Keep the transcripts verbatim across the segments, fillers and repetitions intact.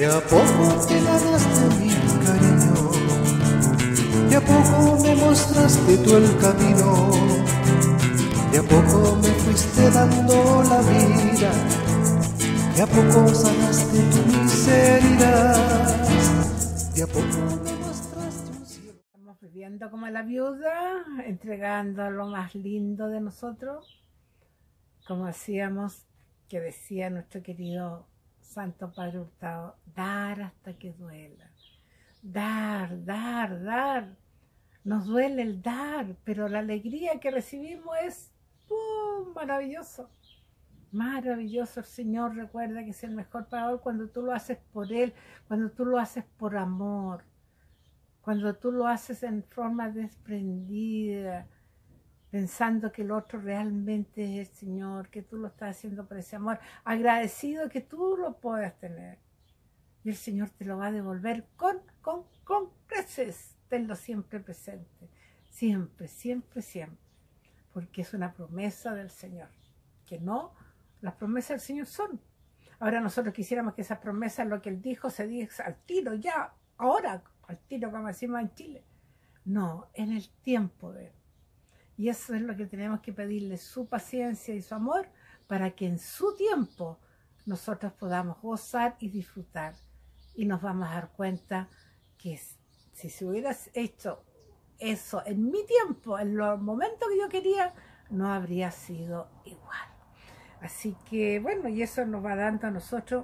a poco te ganaste mi cariño, de a poco me mostraste tú el camino, de a poco me fuiste dando la vida, de a poco sanaste tu miseria, de a poco me mostraste un cielo. Estamos viviendo como la viuda, entregando lo más lindo de nosotros, como hacíamos, que decía nuestro querido Santo Padre Hurtado, dar hasta que duela. Dar, dar, dar. Nos duele el dar, pero la alegría que recibimos es ¡pum! Maravilloso. Maravilloso. El Señor recuerda que es el mejor pagador cuando tú lo haces por Él, cuando tú lo haces por amor, cuando tú lo haces en forma desprendida, pensando que el otro realmente es el Señor, que tú lo estás haciendo por ese amor, agradecido que tú lo puedas tener. Y el Señor te lo va a devolver con, con, con creces. Tenlo siempre presente. Siempre, siempre, siempre. Porque es una promesa del Señor. Que no, las promesas del Señor son. Ahora nosotros quisiéramos que esas promesas, lo que Él dijo, se diga al tiro, ya, ahora, al tiro, como decimos en Chile. No, en el tiempo de Él. Y eso es lo que tenemos que pedirle, su paciencia y su amor, para que en su tiempo nosotros podamos gozar y disfrutar. Y nos vamos a dar cuenta que si se hubiera hecho eso en mi tiempo, en los momentos que yo quería, no habría sido igual. Así que, bueno, y eso nos va dando a nosotros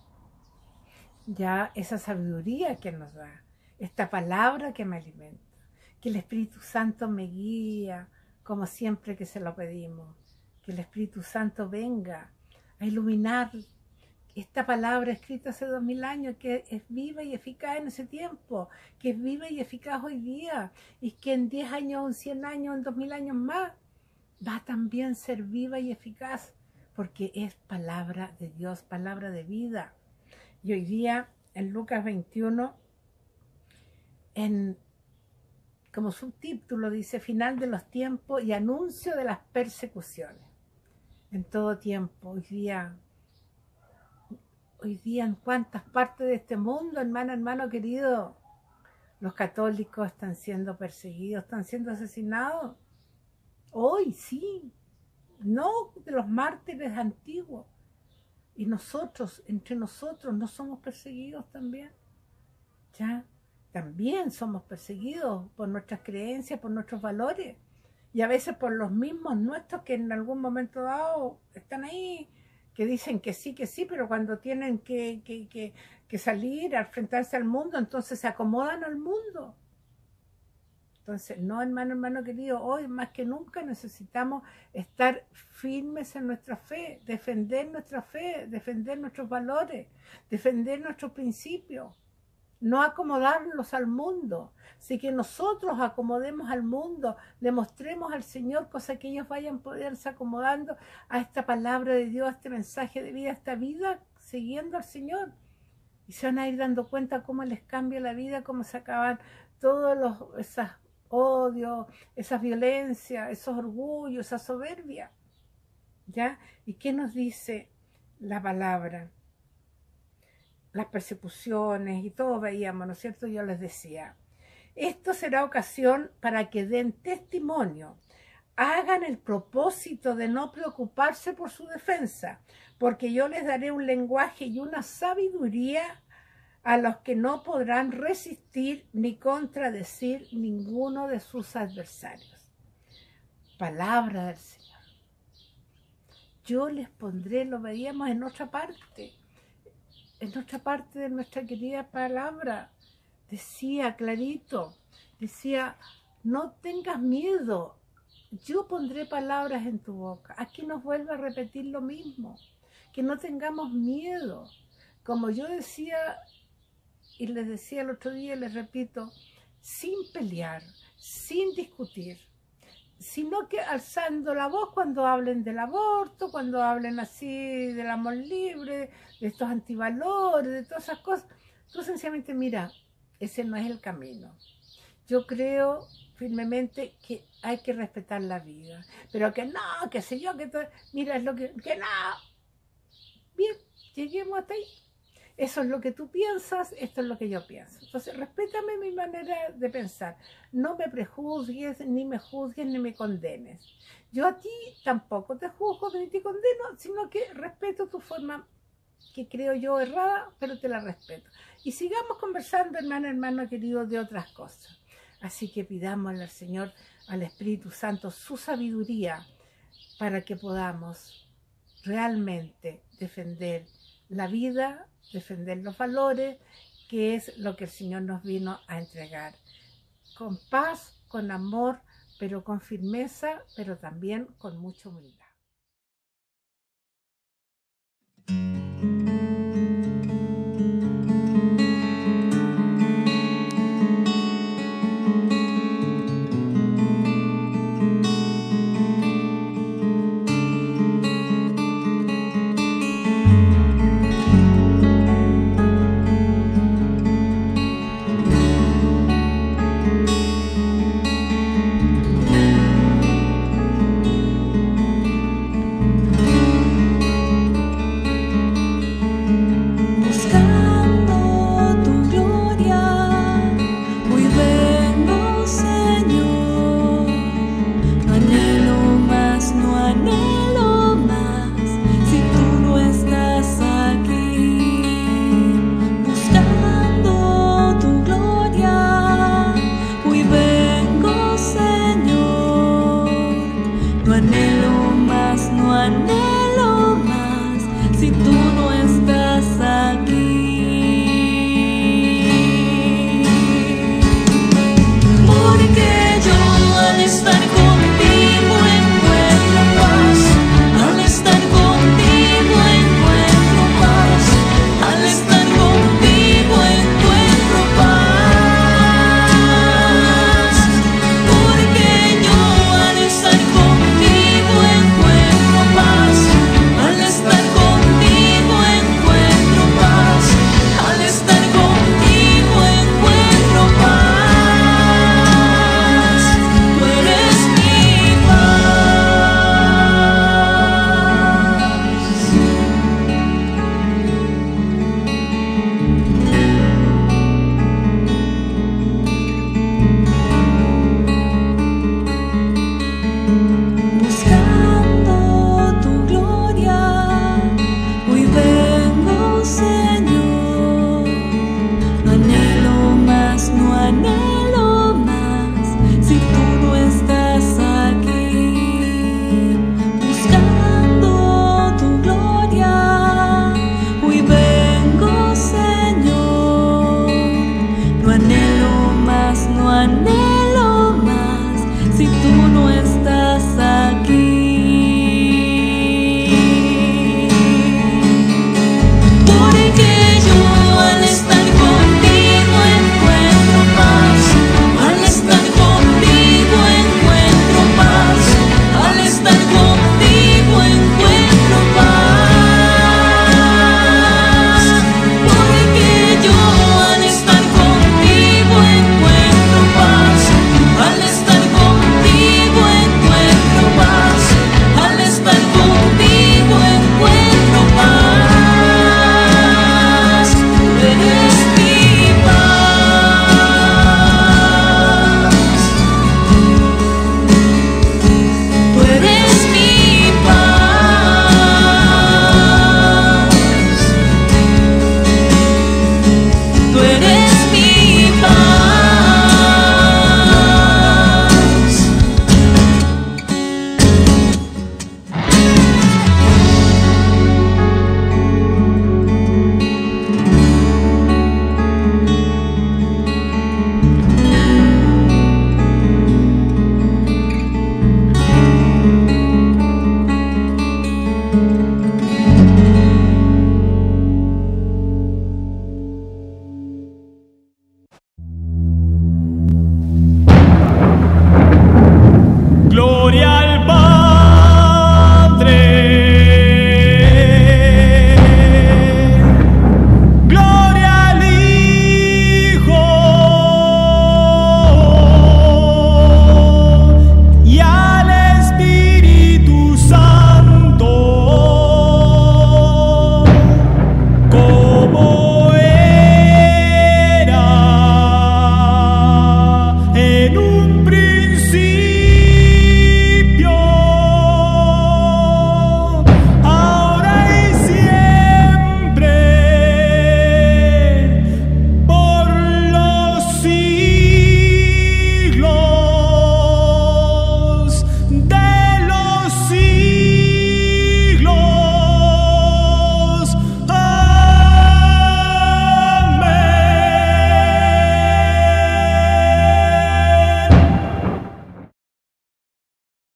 ya esa sabiduría que nos da, esta palabra que me alimenta, que el Espíritu Santo me guía, como siempre que se lo pedimos, que el Espíritu Santo venga a iluminar esta palabra escrita hace dos mil años, que es viva y eficaz en ese tiempo, que es viva y eficaz hoy día, y que en diez años, en cien años, en dos mil años más, va a también ser viva y eficaz, porque es palabra de Dios, palabra de vida. Y hoy día, en Lucas veintiuno, en como subtítulo dice, final de los tiempos y anuncio de las persecuciones. En todo tiempo, hoy día, hoy día en cuántas partes de este mundo, hermano, hermano querido, los católicos están siendo perseguidos, están siendo asesinados. Hoy sí, no de los mártires antiguos. Y nosotros, entre nosotros, ¿no somos perseguidos también? ¿Ya? También somos perseguidos por nuestras creencias, por nuestros valores, y a veces por los mismos nuestros que en algún momento dado están ahí, que dicen que sí, que sí, pero cuando tienen que, que, que, que salir a enfrentarse al mundo, entonces se acomodan al mundo. Entonces, no, hermano, hermano querido, hoy más que nunca necesitamos estar firmes en nuestra fe, defender nuestra fe, defender nuestros valores, defender nuestros principios. No acomodarlos al mundo, así que nosotros acomodemos al mundo, le mostremos al Señor cosa que ellos vayan a poderse acomodando a esta palabra de Dios, a este mensaje de vida, a esta vida, siguiendo al Señor. Y se van a ir dando cuenta cómo les cambia la vida, cómo se acaban todos los esos odios, esas violencias, esos orgullos, esa soberbia. ¿Ya? ¿Y qué nos dice la palabra? Las persecuciones y todo veíamos, ¿no es cierto? Yo les decía, esto será ocasión para que den testimonio, hagan el propósito de no preocuparse por su defensa, porque yo les daré un lenguaje y una sabiduría a los que no podrán resistir ni contradecir ninguno de sus adversarios. Palabra del Señor. Yo les pondré, lo veíamos en otra parte, en otra parte de nuestra querida palabra, decía clarito, decía, no tengas miedo, yo pondré palabras en tu boca. Aquí nos vuelve a repetir lo mismo, que no tengamos miedo. Como yo decía, y les decía el otro día, les repito, sin pelear, sin discutir, sino que alzando la voz cuando hablen del aborto, cuando hablen así del amor libre, de estos antivalores, de todas esas cosas. Tú sencillamente, mira, ese no es el camino. Yo creo firmemente que hay que respetar la vida, pero que no, que sé yo, que todo, mira, es lo que, que no. Bien, lleguemos hasta ahí. eso es lo que tú piensas, esto es lo que yo pienso. Entonces, respétame mi manera de pensar. No me prejuzgues, ni me juzgues, ni me condenes. Yo a ti tampoco te juzgo ni te condeno, sino que respeto tu forma, que creo yo errada, pero te la respeto. Y sigamos conversando, hermano, hermano querido, de otras cosas. Así que pidámosle al Señor, al Espíritu Santo, su sabiduría para que podamos realmente defender la vida, defender los valores, que es lo que el Señor nos vino a entregar. Con paz, con amor, pero con firmeza, pero también con mucha humildad. No anhelo más, no anhelo